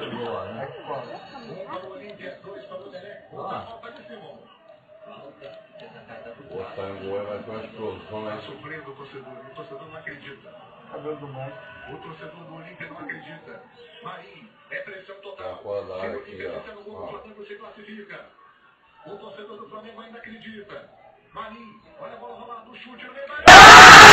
boa, né? Um para o Olímpia, 2 para o Derek. Outra falta de Simão. O Tango vai ter uma explosão, né? Está sofrendo o torcedor não acredita. Cabelo do Mike. O torcedor do Olímpia não acredita. Marinho, é pressão total. Tá fora da área Se o aqui, Olímpia ó. fizer no gol, o Flamengo se classifica. O torcedor do Flamengo ainda acredita. Marinho, olha a bola rolando, o chute no meio da área.